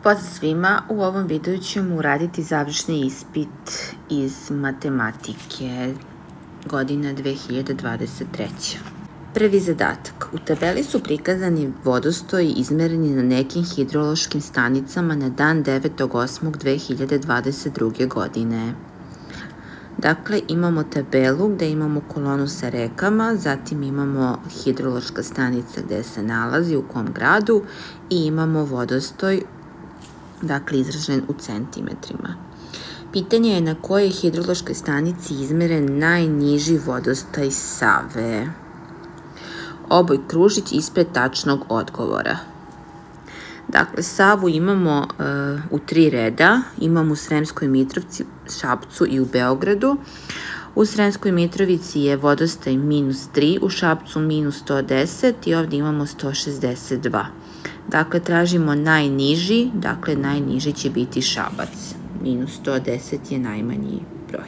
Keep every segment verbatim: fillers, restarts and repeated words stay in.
Pozdrav svima, u ovom videu ćemo uraditi završni ispit iz matematike godine dve hiljade dvadeset treće. Prvi zadatak. U tabeli su prikazani vodostoji izmereni na nekim hidrološkim stanicama na dan devetog osmog dve hiljade dvadeset druge. godine. Dakle, imamo tabelu gde imamo kolonu sa rekama, zatim imamo hidrološka stanica gde se nalazi, u kom gradu, i imamo vodostoj, dakle izražen u centimetrima. Pitanje je na kojoj hidrološkoj stanici izmeren najniži vodostaj Save. Oboj kružić ispred tačnog odgovora. Dakle, Savu imamo uh, u tri reda, imamo u Sremskoj Mitrovici, Šapcu i u Beogradu. U Sremskoj Mitrovici je vodostaj minus tri, u Šapcu minus sto deset i ovdje imamo sto šezdeset dva. Dakle, tražimo najniži, dakle najniži će biti Šabac. Minus sto deset je najmanji broj.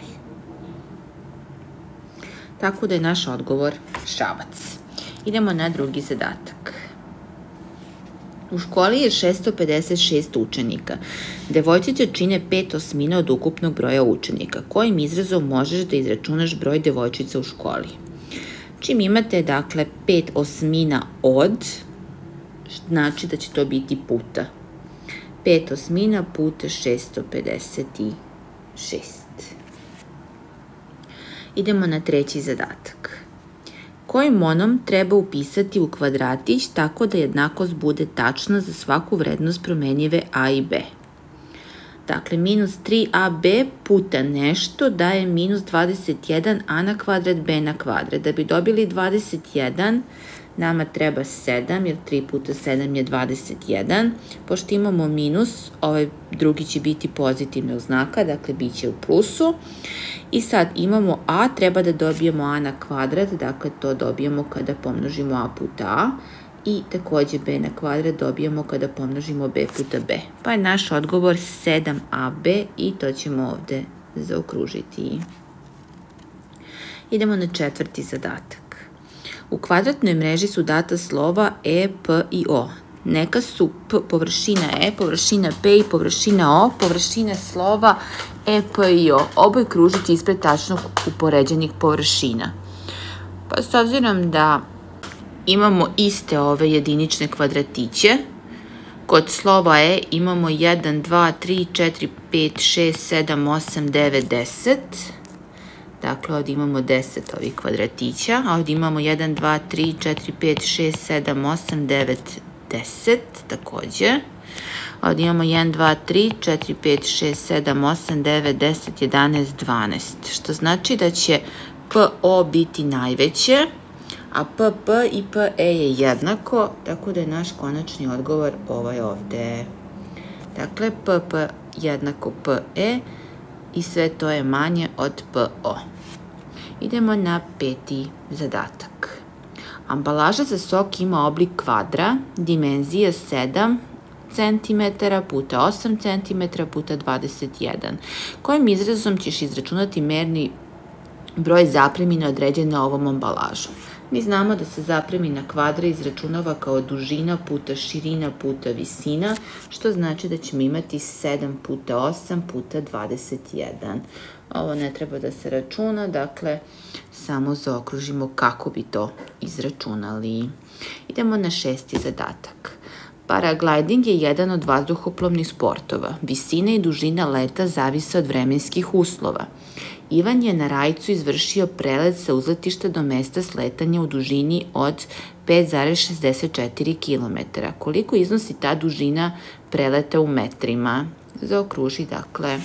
Tako da je naš odgovor Šabac. Idemo na drugi zadatak. U školi je šesto pedeset šest učenika. Devojčice čine pet osmina od ukupnog broja učenika. Kojim izrazom možeš da izračunaš broj devojčica u školi? Čim imate, dakle, pet osmina od, znači da će to biti puta. pet osmina puta šesto pedeset šest. Idemo na treći zadatak. Koji monom treba upisati u kvadratić tako da jednakost bude tačna za svaku vrednost promenjive a i b? Dakle, minus tri a b puta nešto daje minus dvadeset jedan a na kvadrat b na kvadrat. Da bi dobili dvadeset jedan, nama treba sedam, jer tri puta sedam je dvadeset jedan. Pošto imamo minus, ovaj drugi će biti pozitivnog znaka, dakle bit će u plusu. I sad imamo a, treba da dobijemo a na kvadrat, dakle to dobijemo kada pomnožimo a puta a. I takođe b na kvadrat dobijemo kada pomnožimo b puta b. Pa je naš odgovor sedam a b i to ćemo ovde zaokružiti. Idemo na četvrti zadatak. U kvadratnoj mreži su data slova e, p i o. Neka su p površina e, površina p i površina o, površina slova e, p i o. Oboj kružić ispred tačnog upoređenih površina. Pa s obzirom da imamo iste ove jedinične kvadratiće, kod slova e imamo jedan, dva, tri, četiri, pet, šest, sedam, osam, devet, deset. Dakle, ovdje imamo deset ovih kvadratića, a ovdje imamo jedan, dva, tri, četiri, pet, šest, sedam, osam, devet, deset takođe. Ovdje imamo jedan, dva, tri, četiri, pet, šest, sedam, osam, devet, deset, jedanaest, dvanaest. Što znači da će P O biti najveće, a P P i P E je jednako, tako da je naš konačni odgovor ovaj ovde. Dakle, P P jednako P E i sve to je manje od P O. Idemo na peti zadatak. Ambalaža za sok ima oblik kvadra, dimenzija sedam centimetara puta osam centimetara puta dvadeset jedan. Kojim izrazom ćeš izračunati merni broj zapremina određen na ovom ambalažu? Mi znamo da se zapremina kvadra izračunava kao dužina puta širina puta visina, što znači da ćemo imati sedam puta osam puta dvadeset jedan. Ovo ne treba da se računa, dakle, samo zaokružimo kako bi to izračunali. Idemo na šesti zadatak. Paragliding je jedan od vazduhoplovnih sportova. Visina i dužina leta zavise od vremenskih uslova. Ivan je na Rajcu izvršio prelet sa uzletišta do mesta sletanja u dužini od pet zarez šezdeset četiri kilometara. Koliko iznosi ta dužina preleta u metrima? Zaokruži, dakle,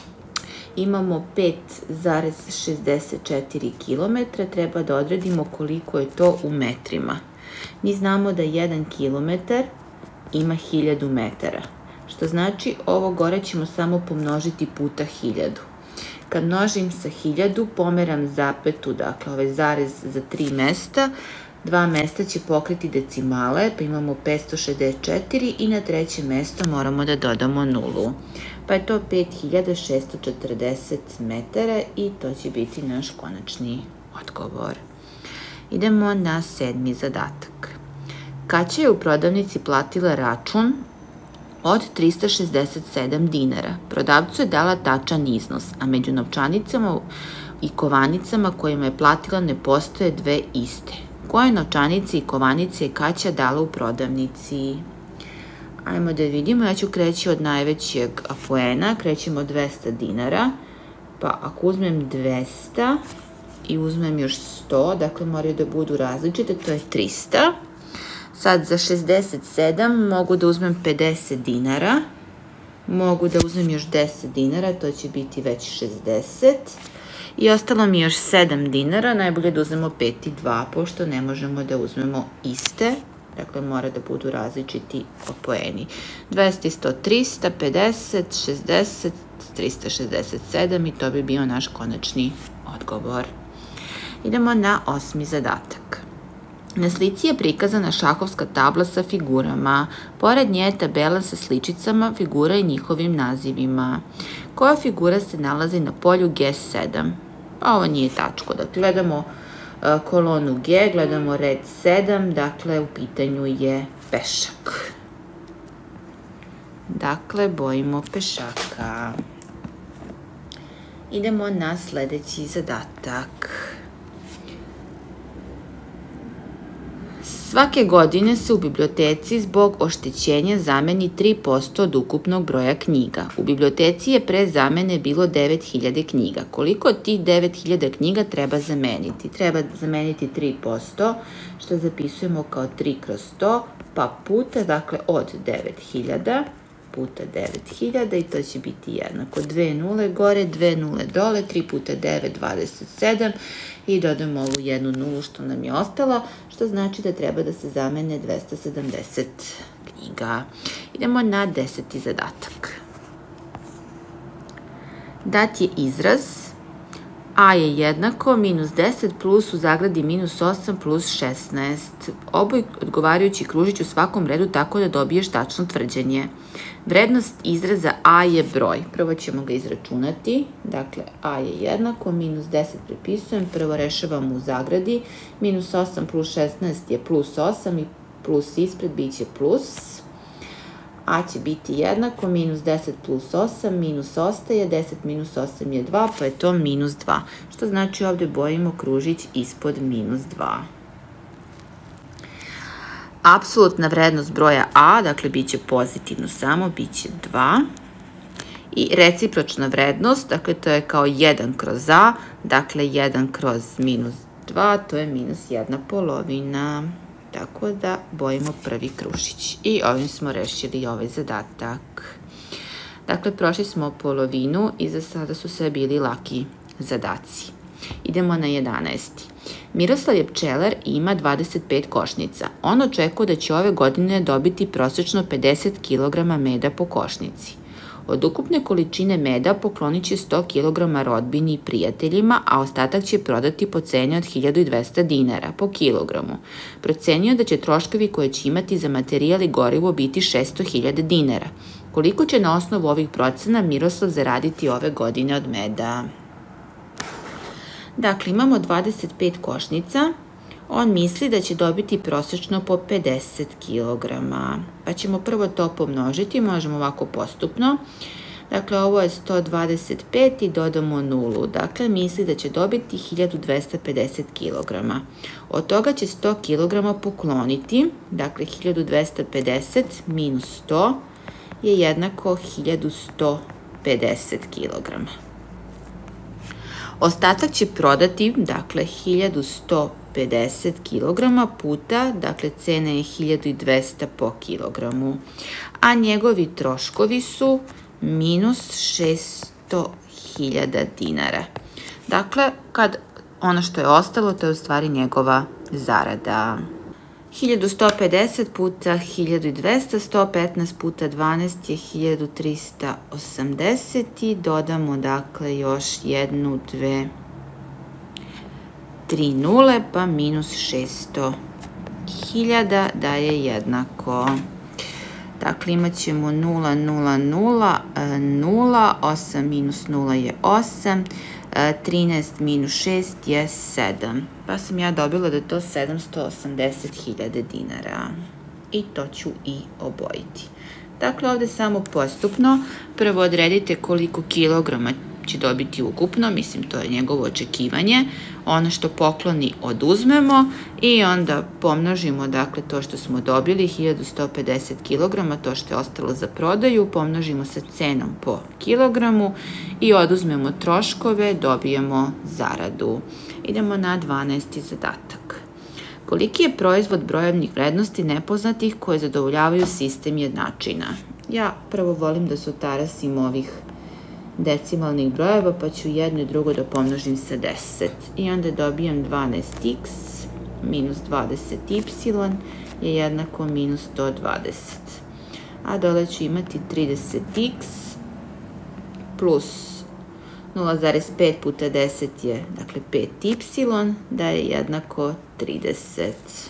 imamo pet zarez šezdeset četiri kilometra, treba da odredimo koliko je to u metrima. Mi znamo da jedan kilometar ima hiljadu metara, što znači ovo gore ćemo samo pomnožiti puta hiljadu. Kad množim sa hiljadu, pomeram zapetu, dakle ovaj zarez za tri mesta, dva mesta će pokriti decimale, pa imamo petsto šezdeset četiri i na treće mesto moramo da dodamo nulu. Pa je to pet hiljada šesto četrdeset metara i to će biti naš konačni odgovor. Idemo na sedmi zadatak. Kaća je u prodavnici platila račun od trista šezdeset sedam dinara. Prodavcu je dala tačan iznos, a među novčanicama i kovanicama kojima je platila ne postoje dve iste. Koje novčanice i kovanice je Kaća dala u prodavnici? Ajmo da vidimo, ja ću kreći od najvećeg poena, krećemo od dvesta dinara, pa ako uzmem dvesta i uzmem još sto, dakle moraju da budu različite, to je trista. Sad za šezdeset sedam mogu da uzmem pedeset dinara, mogu da uzmem još deset dinara, to će biti već šezdeset. I ostalo mi još sedam dinara, najbolje da uzmemo pet i dva, pošto ne možemo da uzmemo iste, dakle mora da budu različiti poeni. dvesta i sto, trista, pedeset, šezdeset, trista šezdeset sedam i to bi bio naš konačni odgovor. Idemo na osmi zadatak. Na slici je prikazana šahovska tabla sa figurama. Pored nje je tabela sa sličicama figura i njihovim nazivima. Koja figura se nalazi na polju G sedam? Pa ovo nije tačko. Dakle, gledamo kolonu G, gledamo red sedam, dakle u pitanju je pešak. Dakle, bojimo pešaka. Idemo na sledeći zadatak. Svake godine se u biblioteci zbog oštećenja zameni tri posto od ukupnog broja knjiga. U biblioteci je pre zamene bilo devet hiljada knjiga. Koliko od tih devet hiljada knjiga treba zameniti? Treba zameniti tri posto, što zapisujemo kao tri kroz sto, pa puta, dakle od devet hiljada, puta devet hiljada i to će biti jednako. Dve nule gore, dve nule dole, tri puta devet, dvadeset sedam i dodamo ovu jednu nulu što nam je ostalo, što znači da treba da se zamene dvesta sedamdeset knjiga. Idemo na deseti zadatak. Dat je izraz a je jednako minus deset plus u zagradi minus osam plus šesnaest. Oboj odgovarajući kružić u svakom redu tako da dobiješ tačno tvrđenje. Vrednost izraza a je broj. Prvo ćemo ga izračunati. Dakle, a je jednako, minus deset prepisujem, prvo rešavam u zagradi, minus osam plus šesnaest je plus osam i plus ispred bit će plus. A će biti jednako, minus deset plus osam, minus ostaje, deset minus osam je dva, pa je to minus dva. Što znači ovde bojimo kružić ispod minus dva. Apsolutna vrednost broja a, dakle bit će pozitivno samo, bit će dva. I recipročna vrednost, dakle to je kao jedan kroz a, dakle jedan kroz minus dva, to je minus jedna polovina. Tako da bojimo prvi kružić. I ovim smo rešili ovaj zadatak. Dakle, prošli smo polovinu i za sada su sve bili laki zadaci. Idemo na jedanaesti. Miroslav je pčelar i ima dvadeset pet košnica. On očekuje da će ove godine dobiti prosečno pedeset kilograma meda po košnici. Od ukupne količine meda poklonit će sto kilograma rodbini i prijateljima, a ostatak će prodati po ceni od hiljadu dvesta dinara po kilogramu. Procenio da će troškovi koje će imati za materijal i gorivo biti šesto hiljada dinara. Koliko će na osnovu ovih procena Miroslav zaraditi ove godine od meda? Dakle, imamo dvadeset pet košnica. On misli da će dobiti prosečno po pedeset kilograma. Pa ćemo prvo to pomnožiti, možemo ovako postupno. Dakle, ovo je sto dvadeset pet i dodamo nulu. Dakle, misli da će dobiti hiljadu dvesta pedeset kilograma. Od toga će sto kilograma pokloniti. Dakle, hiljadu dvesta pedeset minus sto je jednako hiljadu sto pedeset kilograma. Ostatak će prodati, dakle, hiljadu sto pedeset kilograma puta, dakle, cena je hiljadu dvesta po kilogramu, a njegovi troškovi su minus šesto hiljada dinara. Dakle, kad ono što je ostalo, to je u stvari njegova zarada. hiljadu sto pedeset puta hiljadu dvesta, sto petnaest puta dvanaest je hiljadu trista osamdeset i dodamo dakle još jednu, dve, tri nule, pa minus šesto hiljada daje jednako. Dakle, imat ćemo nula, nula, nula, nula, osam minus nula je osam, trinaest minus šest je sedam. Pa sam ja dobila da je to sedamsto osamdeset hiljada dinara. I to ću i obojiti. Dakle, ovde samo postupno. Prvo odredite koliko kilograma će dobiti ukupno, mislim to je njegovo očekivanje. Ono što pokloni oduzmemo i onda pomnožimo, dakle, to što smo dobili, hiljadu sto pedeset kilograma, to što je ostalo za prodaju, pomnožimo sa cenom po kilogramu i oduzmemo troškove, dobijemo zaradu. Idemo na dvanaesti zadatak. Koliki je proizvod brojevnih vrednosti nepoznatih koje zadovoljavaju sistem jednačina? Ja prvo volim da sotarasim ovih decimalnih brojeva, pa ću jedno i drugo da pomnožim sa deset. I onda dobijam dvanaest x minus dvadeset y je jednako minus sto dvadeset. A dole ću imati trideset x plus nula zarez pet puta deset je, dakle, pet y, da je jednako trideset.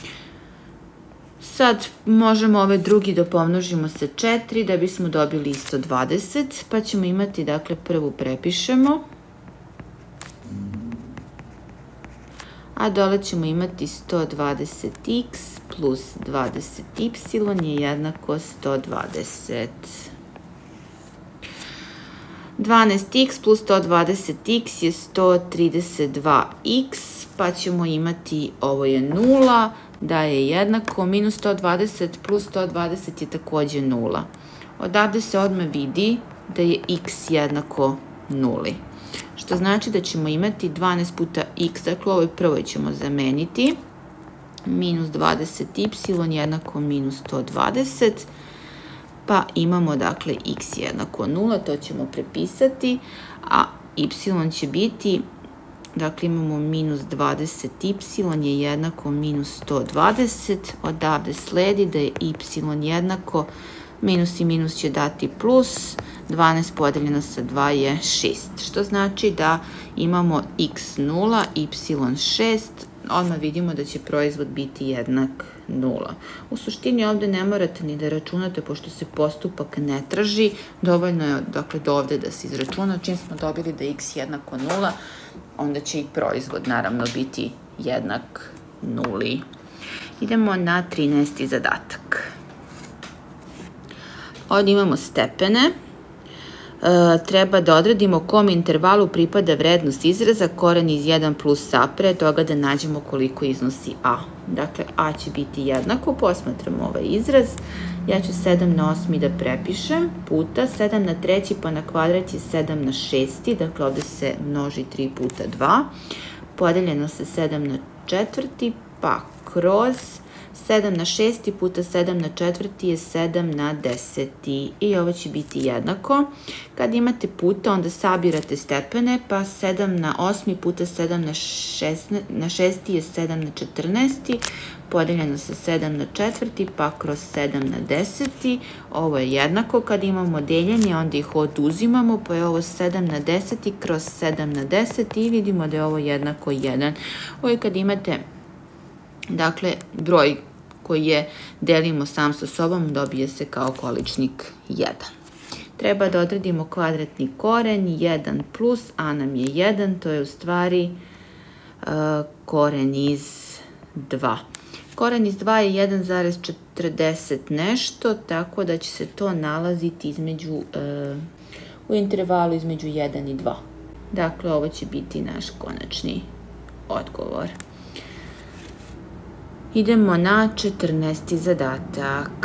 Sad možemo ove drugi da pomnožimo sa četiri da bismo dobili isto dvadeset, pa ćemo imati, dakle, prvu prepišemo, a dole ćemo imati sto dvadeset x plus dvadeset y je jednako sto dvadeset. dvanaest x plus sto dvadeset x je sto trideset dva x, pa ćemo imati, ovo je nula, da je jednako minus sto dvadeset plus sto dvadeset je takođe nula. Odavde se odmah vidi da je x jednako nuli. Što znači da ćemo imati dvanaest puta x, dakle, ovoj prvoj ćemo zameniti, minus dvadeset y jednako minus sto dvadeset, pa imamo, dakle, x jednako nula, to ćemo prepisati, a y će biti, dakle, imamo minus dvadeset y je jednako minus sto dvadeset, odavde sledi da je y jednako, minus i minus će dati plus, dvanaest podeljeno sa dva je šest, što znači da imamo x nula, y šest, odmah vidimo da će proizvod biti jednak nula. U suštini ovde ne morate ni da računate, pošto se postupak ne traži, dovoljno je, dakle, do ovde da se izračuna. Čim smo dobili da je x jednako nula, onda će i proizvod, naravno, biti jednak nuli. Idemo na trinaesti zadatak. Ovde imamo stepene. Treba da odredimo kom intervalu pripada vrednost izraza koren iz jedan plus a, pre toga da nađemo koliko iznosi a. Dakle, a će biti jednako, posmatramo ovaj izraz, ja ću sedam na osmi da prepišem, puta sedam na treći pa na kvadrat je sedam na šesti, dakle ovde se množi tri puta dva, podeljeno sa sedam na četvrti, pa kroz sedam na šesti puta sedam na četvrti je sedam na deseti i ovo će biti jednako. Kad imate puta, onda sabirate stepene, pa sedam na osmi puta sedam na šesti je sedam na četrnaesti, podeljeno sa sedam na četvrti, pa kroz sedam na deseti. Ovo je jednako. Kad imamo deljenje, onda ih oduzimamo, pa je ovo sedam na deseti kroz sedam na deseti i vidimo da je ovo jednako jedan. Ovo je kad imate, dakle, broj koji je delimo sam sa sobom, dobije se kao količnik jedan. Treba da odredimo kvadratni koren, jedan plus, a nam je jedan, to je u stvari uh, koren iz dva. Koren iz dva je jedan zarez četrdeset nešto, tako da će se to nalaziti između, uh, u intervalu između jedan i dva. Dakle, ovo će biti naš konačni odgovor. Idemo na četrnaesti zadatak.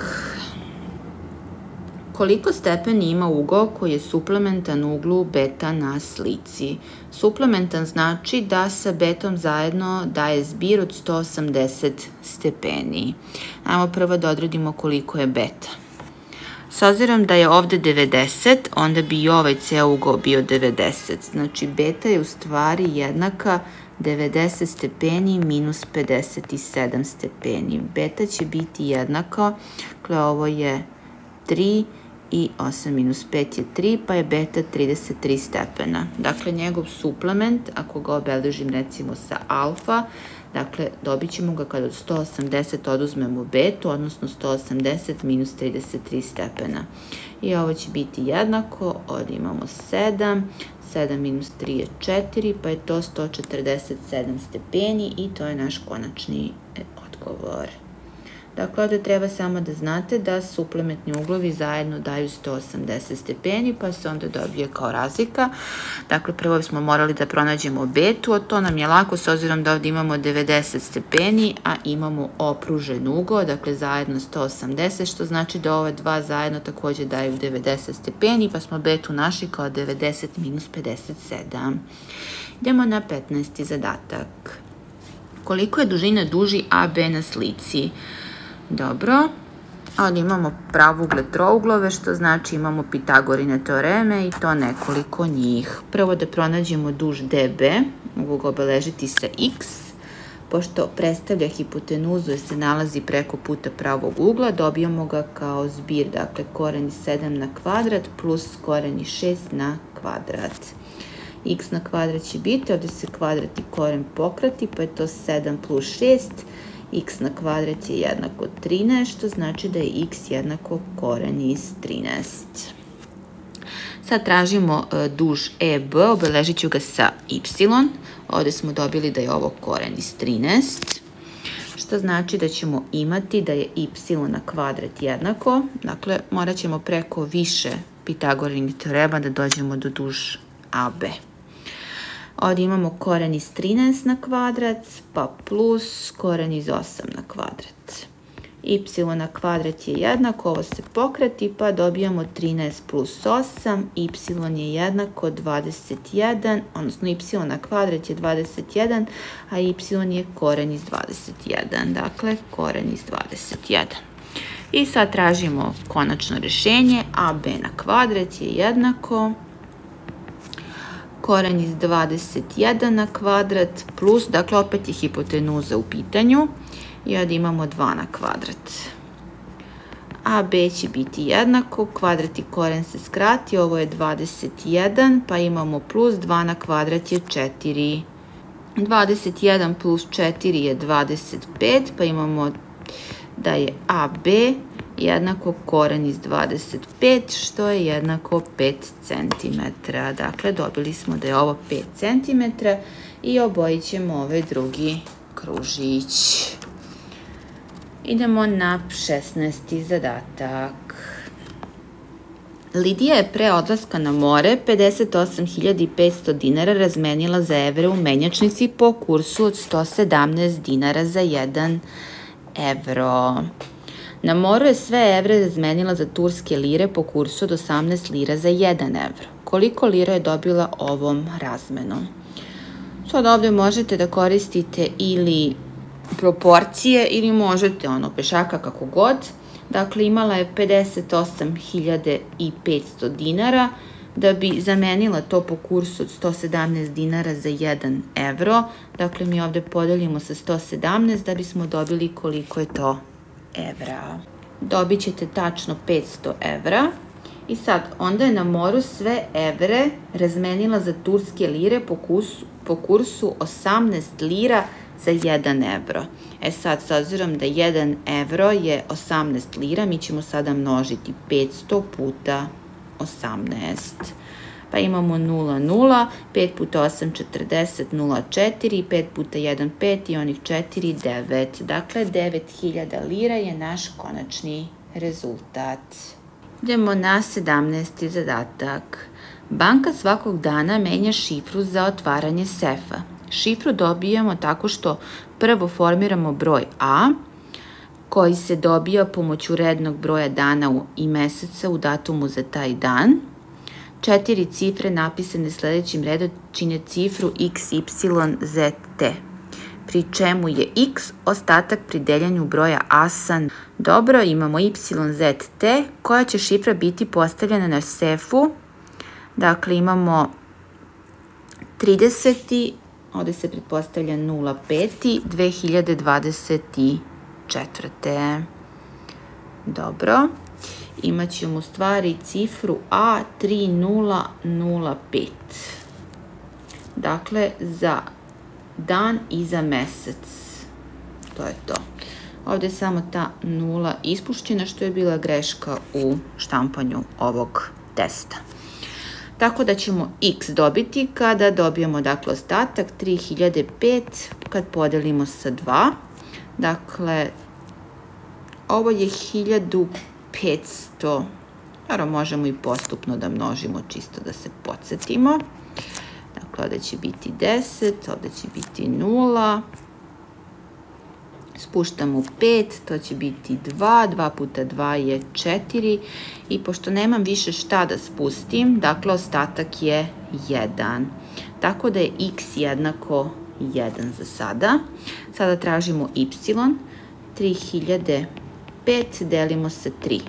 Koliko stepeni ima ugao koji je suplementan uglu beta na slici? Suplementan znači da sa betom zajedno daje zbir od sto osamdeset stepeni. Ajmo prvo da odredimo koliko je beta. S obzirom da je ovde devedeset, onda bi i ovaj ceo ugao bio devedeset. Znači, beta je u stvari jednaka devedeset stepeni minus pedeset sedam stepeni. Beta će biti jednako, dakle ovo je tri i osam minus pet je tri, pa je beta trideset tri stepena. Dakle, njegov suplement, ako ga obeležim recimo sa alfa, dakle, dobit ćemo ga kada od sto osamdeset oduzmemo betu, odnosno sto osamdeset minus trideset tri stepena. I ovo će biti jednako, ovdje imamo sedam, sedam minus tri je četiri, pa je to sto četrdeset sedam stepeni i to je naš konačni odgovor. Dakle, ovdje treba samo da znate da suplementni uglovi zajedno daju sto osamdeset stepeni, pa se onda dobije kao razlika. Dakle, prvo smo morali da pronađemo betu, a to nam je lako s obzirom da ovdje imamo devedeset stepeni, a imamo opružen ugao, dakle zajedno sto osamdeset, što znači da ova dva zajedno također daju devedeset stepeni, pa smo betu našli kao devedeset minus pedeset sedam. Idemo na petnaesti zadatak. Koliko je dužina duži A B na slici? Dobro, ovdje imamo pravougle trouglove, što znači imamo Pitagorine teoreme i to nekoliko njih. Prvo da pronađemo duž D B, mogu ga obeležiti sa x, pošto predstavlja hipotenuzu jer se nalazi preko puta pravog ugla, dobijamo ga kao zbir, dakle koreni sedam na kvadrat plus koreni šest na kvadrat. X na kvadrat će biti, ovdje se kvadrat i koren pokrati, pa je to sedam plus šest, x na kvadrat je jednako trinaest, što znači da je x jednako koren iz trinaest. Sad tražimo duž E B, obeležit ću ga sa y, ovdje smo dobili da je ovo koren iz trinaest, što znači da ćemo imati da je y na kvadrat jednako, dakle morat ćemo preko više Pitagorinih teorema da dođemo do duž A B. Ovdje imamo koren iz trinaest na kvadrat, pa plus koren iz osam na kvadrat. Y na kvadrat je jednako, ovo se pokrati, pa dobijamo trinaest plus osam, y je jednako dvadeset jedan, odnosno y na kvadrat je dvadeset jedan, a y je koren iz dvadeset jedan, dakle koren iz dvadeset jedan. I sad tražimo konačno rješenje, A B na kvadrat je jednako koren iz dvadeset jedan na kvadrat plus, dakle opet je hipotenuza u pitanju i ovdje imamo dva na kvadrat. A B će biti jednako, kvadrat i koren se skrati, ovo je dvadeset jedan, pa imamo plus dva na kvadrat je četiri. dvadeset jedan plus četiri je dvadeset pet, pa imamo da je A B jednako koren iz dvadeset pet, što je jednako pet centimetara. Dakle, dobili smo da je ovo pet centimetara i obojit ćemo ovaj drugi kružić. Idemo na šesnaesti zadatak. Lidija je pre odlaska na more pedeset osam hiljada petsto dinara razmenila za evre u menjačnici po kursu od sto sedamnaest dinara za jedan evro. Na moru je sve evre razmenila za turske lire po kursu od osamnaest lira za jedan evro. Koliko lira je dobila ovom razmenom? Sad ovdje možete da koristite ili proporcije ili možete ono pešaka kako god. Dakle, imala je pedeset osam hiljada petsto dinara. Da bi zamenila to po kursu od sto sedamnaest dinara za jedan evro, dakle mi ovdje podelimo sa sto sedamnaest da bismo dobili koliko je to evra. Dobit ćete tačno petsto evra i sad onda je na moru sve evre razmenila za turske lire po kursu, po kursu osamnaest lira za jedan evro. E sad, s obzirom da jedan evro je osamnaest lira, mi ćemo sada množiti petsto puta osamnaest. Pa imamo nula, nula, pet puta osam, četrdeset, nula, četiri, pet puta jedan, pet i onih četiri, devet. Dakle, devet hiljada lira je naš konačni rezultat. Idemo na sedamnaesti zadatak. Banka svakog dana menja šifru za otvaranje sefa. Šifru dobijamo tako što prvo formiramo broj A, koji se dobija pomoću rednog broja dana i meseca u datumu za taj dan. Četiri cifre napisane sljedećim redom čine cifru x, y, z, t, pri čemu je x ostatak pri deljenju broja a sa. Dobro, imamo y, z, t, koja će šifra biti postavljena na sefu. Dakle, imamo trideset, ovdje se pretpostavlja nula pet, dve hiljade dvadeset četvrte. Dobro. Imat ćemo u stvari cifru A tri nula nula pet. Dakle, za dan i za mesec. To je to. Ovdje je samo ta nula ispuštena, što je bila greška u štampanju ovog testa. Tako da ćemo x dobiti kada dobijemo, dakle, ostatak tri hiljade pet kad podelimo sa dva. Dakle, ovo je hiljadu petsto. Naravno, možemo i postupno da množimo, čisto da se podsjetimo. Dakle, ovdje će biti deset, ovdje će biti nula. Spuštamo pet, to će biti dva, dva puta dva je četiri i pošto nemam više šta da spustim, dakle ostatak je jedan. Tako da je x jednako jedan za sada. Sada tražimo y, tri hiljade pet delimo sa tri.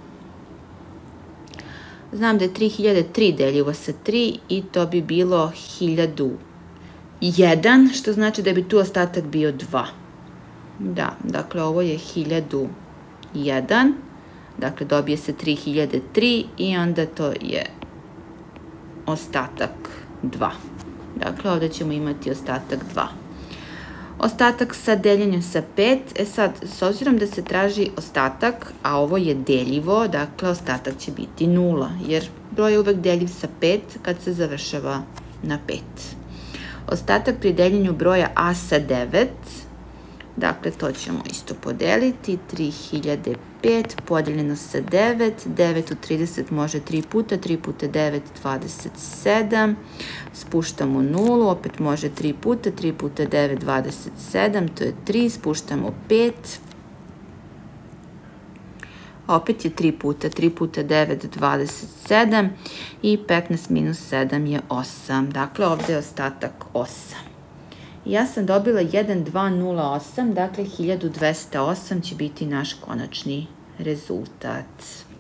Znam da je tri hiljade tri deljivo sa tri i to bi bilo hiljadu jedan, što znači da bi tu ostatak bio dva. Da, dakle ovo je hiljadu jedan, dakle dobije se tri hiljade tri i onda to je ostatak dva. Dakle ovdje ćemo imati ostatak dva. Ostatak sa deljenjem sa pet, e sad, s obzirom da se traži ostatak, a ovo je deljivo, dakle ostatak će biti nula, jer broj je uvek deljiv sa pet kad se završava na pet. Ostatak pri deljenju broja a sa devet, dakle, to ćemo isto podeliti, tri hiljade pet podeljeno sa devet, devet u trideset može tri puta, tri puta devet, dvadeset sedam, spuštamo nulu, opet može tri puta, tri puta devet, dvadeset sedam, to je tri, spuštamo pet, opet je tri puta, tri puta devet, dvadeset sedam i petnaest minus sedam je osam, dakle, ovdje je ostatak osam. Ja sam dobila jedan hiljadu dvesta osam, dakle hiljadu dvesta osam će biti naš konačni rezultat.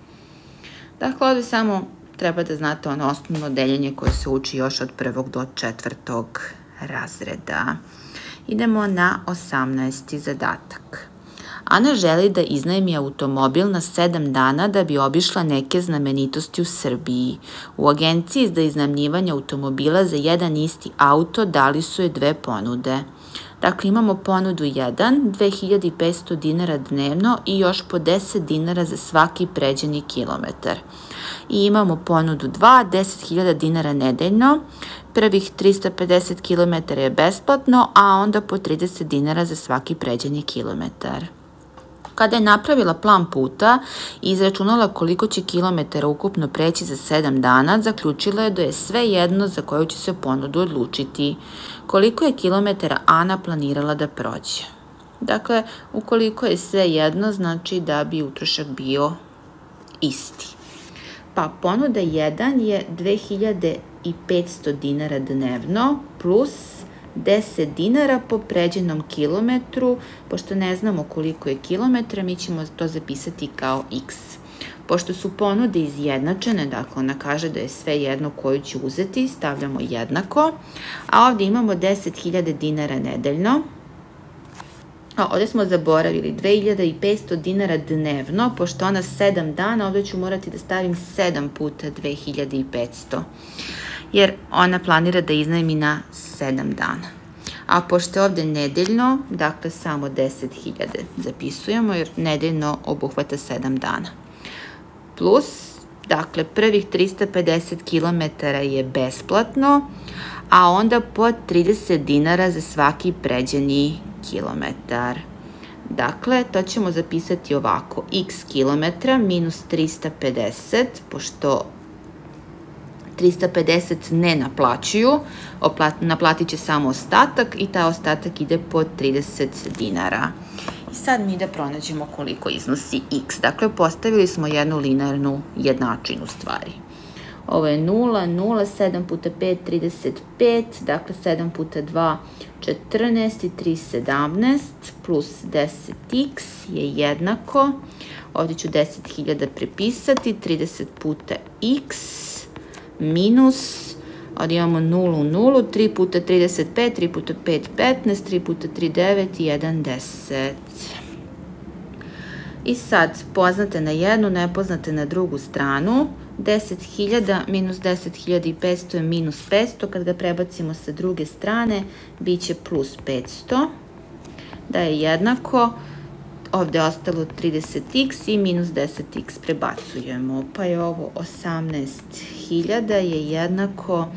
Dakle, ovdje samo treba da znate ono osnovno deljenje koje se uči još od prvog do četvrtog razreda. Idemo na osamnaesti zadatak. Ana želi da iznajmi automobil na sedam dana da bi obišla neke znamenitosti u Srbiji. U agenciji za iznajmljivanje automobila za jedan isti auto dali su je dve ponude. Dakle, imamo ponudu jedan, dve hiljade petsto dinara dnevno i još po deset dinara za svaki pređeni kilometar. I imamo ponudu dva, deset hiljada dinara nedeljno, prvih trista pedeset kilometara je besplatno, a onda po trideset dinara za svaki pređeni kilometar. Kada je napravila plan puta i izračunala koliko će kilometara ukupno preći za sedam dana, zaključila je da je sve jedno za koju će se ponudu odlučiti. Koliko je kilometara Ana planirala da prođe? Dakle, ukoliko je sve jedno, znači da bi utrošak bio isti. Pa ponuda jedan je dve hiljade petsto dinara dnevno plus deset dinara po pređenom kilometru. Pošto ne znamo koliko je kilometra, mi ćemo to zapisati kao x. Pošto su ponude izjednačene, dakle ona kaže da je sve jedno koju ću uzeti, stavljamo jednako. A ovdje imamo deset hiljada dinara nedeljno. A ovdje smo zaboravili dve hiljade petsto dinara dnevno, pošto ona sedam dana, ovdje ću morati da stavim sedam puta dve hiljade petsto. Jer ona planira da iznajmi na sedam dana. A pošto je ovdje nedeljno, dakle samo deset hiljada zapisujemo jer nedeljno obuhvata sedam dana. Plus, dakle prvih trista pedeset kilometara je besplatno, a onda po trideset dinara za svaki pređeni kilometar. Dakle, to ćemo zapisati ovako, x kilometra minus trista pedeset, pošto trista pedeset ne naplaćuju, naplatit će samo ostatak i taj ostatak ide po trideset dinara. I sad mi da pronađemo koliko iznosi x. Dakle, postavili smo jednu linearnu jednačinu stvari. Ovo je nula, nula, sedam puta pet, trideset pet, dakle sedam puta dva, četrnaest i tri, sedamnaest, plus deset x je jednako, ovdje ću deset hiljada prepisati, trideset puta x, minus, ovdje imamo nulu, nulu, tri puta trideset pet, tri puta pet, petnaest, tri puta tri, devet i jedan, deset. I sad, poznate na jednu, nepoznate na drugu stranu, deset hiljada minus deset hiljada petsto je minus petsto, kad ga prebacimo sa druge strane, bit će plus petsto, da je jednako, ovdje je ostalo trideset x i minus deset x prebacujemo, pa je ovo osamnaest hiljada je jednako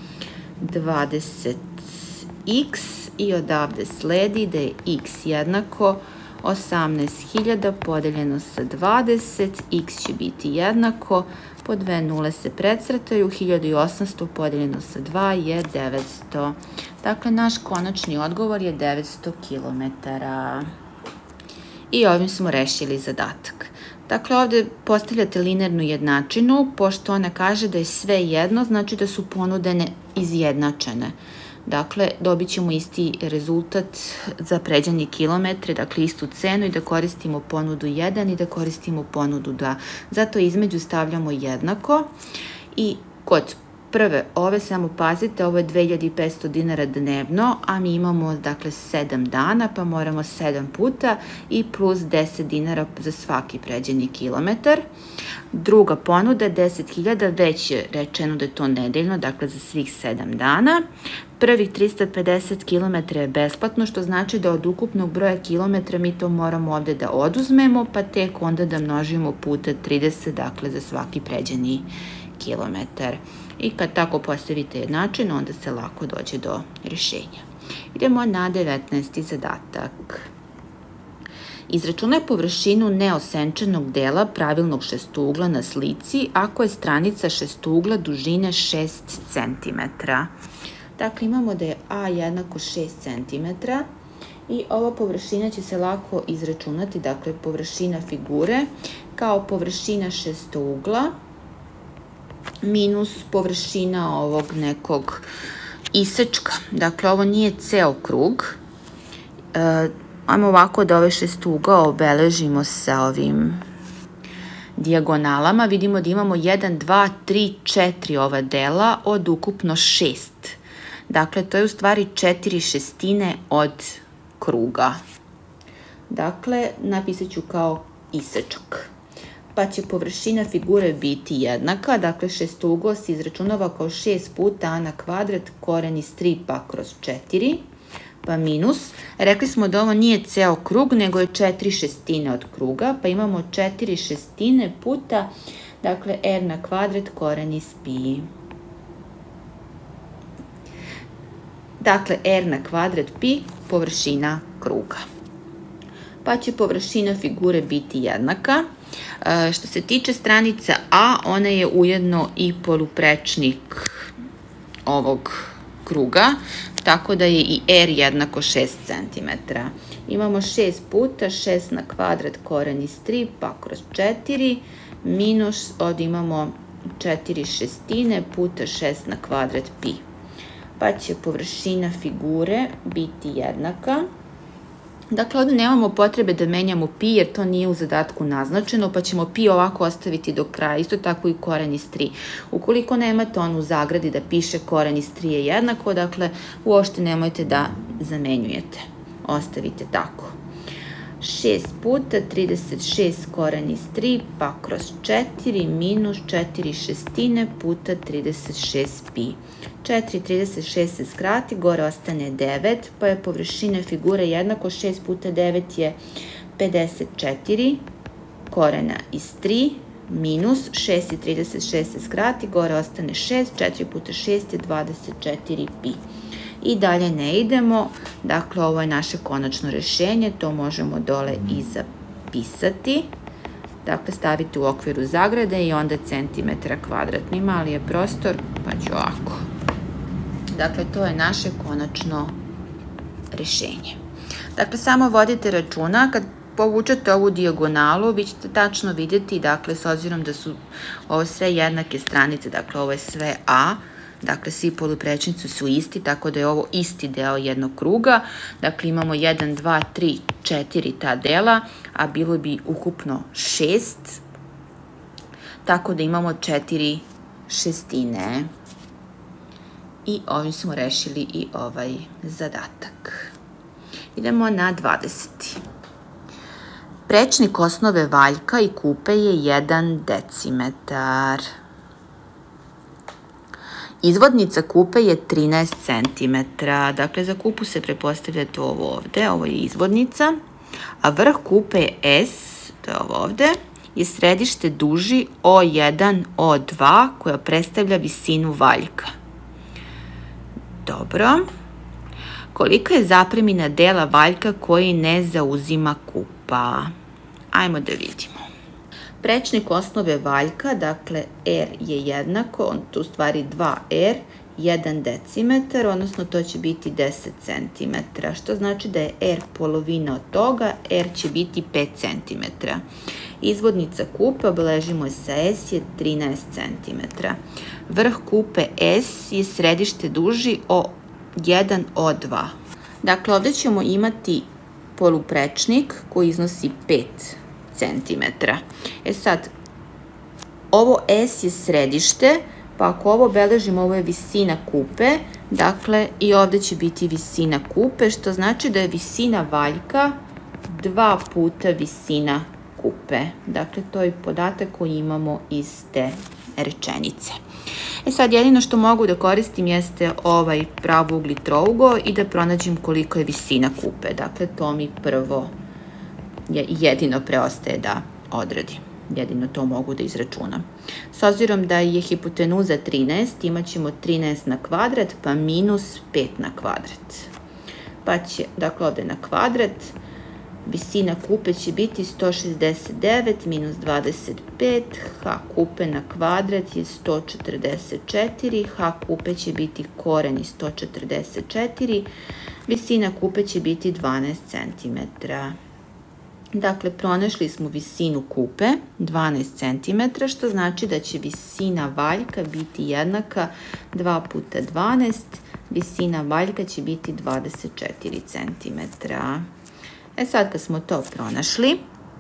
dvadeset x i odavde sledi da je x jednako osamnaest hiljada podeljeno sa dvadeset, x će biti jednako, po dve nule se precrtaju, hiljadu osamsto podeljeno sa dva je devetsto. Dakle, naš konačni odgovor je devetsto kilometara. I ovim smo rešili zadatak. Dakle, ovde postavljate linearnu jednačinu, pošto ona kaže da je sve jedno, znači da su ponudene izjednačene. Dakle, dobit ćemo isti rezultat za pređanje kilometre, dakle istu cenu i da koristimo ponudu jedan i da koristimo ponudu dva. Zato između stavljamo jednako i kod prve ove, samo pazite, ovo je dve hiljade petsto dinara dnevno, a mi imamo, dakle, sedam dana, pa moramo sedam puta i plus deset dinara za svaki pređeni kilometar. Druga ponuda, deset hiljada, već je rečeno da je to nedeljno, dakle, za svih sedam dana. Prvih trista pedeset kilometara je besplatno, što znači da od ukupnog broja kilometra mi to moramo ovde da oduzmemo, pa tek onda da množimo puta trideset, dakle, za svaki pređeni kilometar. I kad tako postavite jednačinu, onda se lako dođe do rešenja. Idemo na devetnaesti zadatak. Izračunaj površinu neosenčenog dela pravilnog šestougla na slici ako je stranica šestougla dužine šest centimetara. Dakle, imamo da je A jednako šest centimetara i ova površina će se lako izračunati, dakle, površina figure kao površina šestougla minus površina ovog nekog isečka. Dakle, ovo nije ceo krug. E, ajmo ovako da ovaj šestougao obeležimo sa ovim dijagonalama. Vidimo da imamo jedan, dva, tri, četiri ova dela od ukupno šest. Dakle, to je u stvari četiri šestine od kruga. Dakle, napisat ću kao isečak. Pa će površina figure biti jednaka, dakle šestougao se izračunava kao šest puta a na kvadrat koren iz tri pa kroz četiri, pa minus, rekli smo da ovo nije ceo krug, nego je četiri šestine od kruga, pa imamo četiri šestine puta, dakle r na kvadrat koren iz pi. Dakle, r na kvadrat pi, površina kruga. Pa će površina figure biti jednaka. Što se tiče stranica A, ona je ujedno i poluprečnik ovog kruga, tako da je i R jednako šest centimetara. Imamo šest puta šest na kvadrat koren iz tri pa kroz četiri, minus, ovdje imamo četiri šestine puta šest na kvadrat pi. Pa će površina figure biti jednaka. Dakle, ovdje nemamo potrebe da menjamo pi jer to nije u zadatku naznačeno, pa ćemo pi ovako ostaviti do kraja, isto tako i koren iz tri. Ukoliko nemate onu u zagradi da piše koren iz tri je jednako, dakle, uopšte nemojte da zamenjujete. Ostavite tako. šest puta trideset šest koren iz tri pa kroz četiri minus četiri šestine puta trideset šest pi. četiri trideset šest se skrati, gore ostane devet, pa je površina figure jednako šest puta devet je pedeset četiri korena iz tri minus šest i trideset šest se skrati, gore ostane šest, četiri puta šest je dvadeset četiri pi. I dalje ne idemo, dakle ovo je naše konačno rešenje, to možemo dole i zapisati. Dakle, stavite u okviru zagrade i onda centimetra kvadratni, mali je prostor, pa ću ovako. Dakle, to je naše konačno rešenje. Dakle, samo vodite računa, kad povučete ovu dijagonalu, vi ćete tačno vidjeti, dakle, s obzirom da su ovo sve jednake stranice, dakle, ovo je sve A, dakle, svi poluprečnici su isti, tako da je ovo isti deo jednog kruga. Dakle, imamo jedan, dva, tri, četiri ta dela, a bilo bi ukupno šest, tako da imamo četiri šestine. I ovim smo rešili i ovaj zadatak. Idemo na dvadeseti. Prečnik osnove valjka i kupe je jedan decimetar. Izvodnica kupe je trinaest centimetara. Dakle, za kupu se prepostavlja to ovo ovde, ovo je izvodnica, a vrh kupe je S, to je ovo ovde, je središte duži O jedan, O dva, koja predstavlja visinu valjka. Dobro. Kolika je zapremina dela valjka koji ne zauzima kupa? Ajmo da vidimo. Prečnik osnove valjka, dakle R je jednako, on tu stvari dva R, jedan decimetar, odnosno to će biti deset centimetara, što znači da je R polovina od toga, R će biti pet centimetara. Izvodnica kupe, obeležimo je sa S, je trinaest centimetara. Vrh kupe S je središte duži o jedan o dva. Dakle, ovdje ćemo imati poluprečnik koji iznosi pet centimetara. E sad, ovo S je središte, pa ako ovo obeležimo, ovo je visina kupe, dakle i ovdje će biti visina kupe, što znači da je visina valjka dva puta visina kupe. Dakle, to je podatak koji imamo iz te rečenice. E sad, jedino što mogu da koristim jeste ovaj pravougli trougo i da pronađem koliko je visina kupe. Dakle, to mi prvo jedino preostaje da odradim. Jedino to mogu da izračunam. S obzirom da je hipotenuza trinaest, imat ćemo trinaest na kvadrat, pa minus pet na kvadrat. Pa će, dakle, ovdje na kvadrat, visina kupe će biti sto šezdeset devet minus dvadeset pet, h kupe na kvadrat je sto četrdeset četiri, h kupe će biti koren iz sto četrdeset četiri, visina kupe će biti dvanaest centimetara. Dakle, pronašli smo visinu kupe, dvanaest centimetara, što znači da će visina valjka biti jednaka dva puta dvanaest, visina valjka će biti dvadeset četiri centimetra. E sad kad smo to pronašli,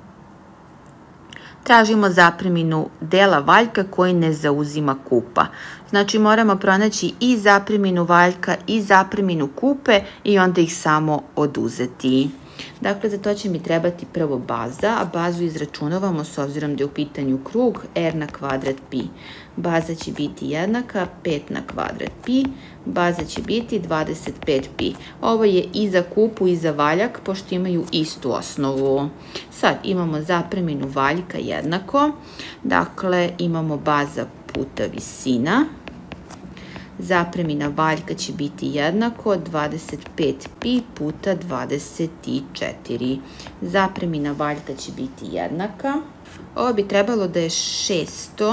tražimo zapreminu dela valjka koji ne zauzima kupa. Znači moramo pronaći i zapreminu valjka i zapreminu kupe i onda ih samo oduzeti. Dakle, za to će mi trebati prvo baza, a bazu izračunavamo s obzirom da je u pitanju krug R na kvadrat pi. Baza će biti jednaka pet na kvadrat pi, baza će biti dvadeset pet pi. Ovo je i za kupu i za valjak, pošto imaju istu osnovu. Sad imamo zapreminu valjka jednako, dakle imamo baza puta visina. Zapremina valjka će biti jednako dvadeset pet pi puta dvadeset četiri. Zapremina valjka će biti jednaka. Ovo bi trebalo da je šesto,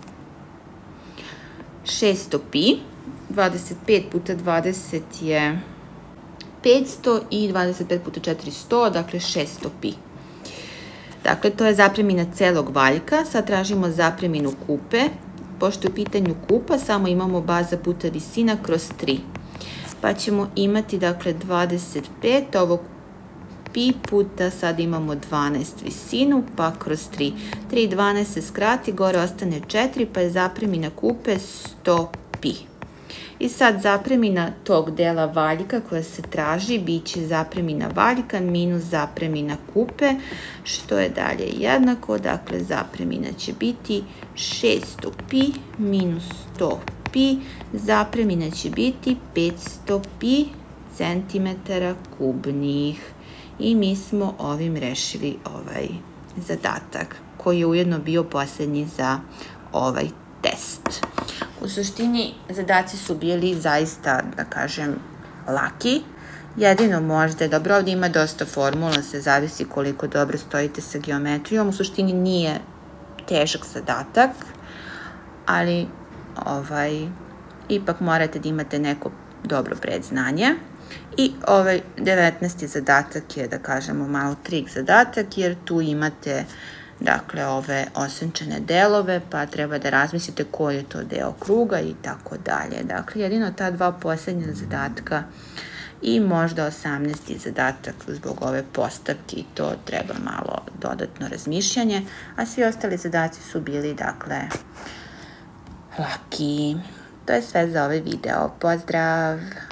šesto pi. dvadeset pet puta dvadeset je petsto i dvadeset pet puta četiri sto, dakle šesto pi. Dakle, to je zapremina celog valjka. Sad tražimo zapreminu kupe. Pošto je u pitanju kupa, samo imamo baza puta visina kroz tri. Pa ćemo imati, dakle, dvadeset pet, ovo pi puta, sad imamo dvanaest visinu, pa kroz tri. tri i dvanaest se skrati, gore ostane četiri, pa je zapremina kupe sto pi. I sad zapremina tog dela valjka koja se traži bit će zapremina valjka minus zapremina kupe, što je dalje jednako, dakle zapremina će biti šesto pi minus sto pi, zapremina će biti petsto pi centimetara kubnih. I mi smo ovim rešili ovaj zadatak, koji je ujedno bio posljednji za ovaj test. U suštini, zadaci su bili zaista, da kažem, laki. Jedino možda je dobro, ovdje ima dosta formula, se zavisi koliko dobro stojite sa geometrijom. U suštini nije težak zadatak, ali ovaj, ipak morate da imate neko dobro predznanje. I ovaj devetnaesti zadatak je, da kažemo, malo trik zadatak, jer tu imate dakle ove osenčene delove, pa treba da razmislite koji je to deo kruga i tako dalje. Dakle, jedino ta dva posljednja zadatka i možda osamnaesti zadatak zbog ove postavke, to treba malo dodatno razmišljanje, a svi ostali zadaci su bili, dakle, laki. To je sve za ovaj video. Pozdrav!